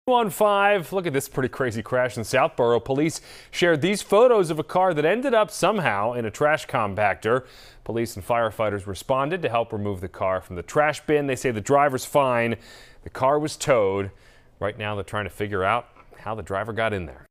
215. Look at this pretty crazy crash in Southborough. Police shared these photos of a car that ended up somehow in a trash compactor. Police and firefighters responded to help remove the car from the trash bin. They say the driver's fine. The car was towed. Right now they're trying to figure out how the driver got in there.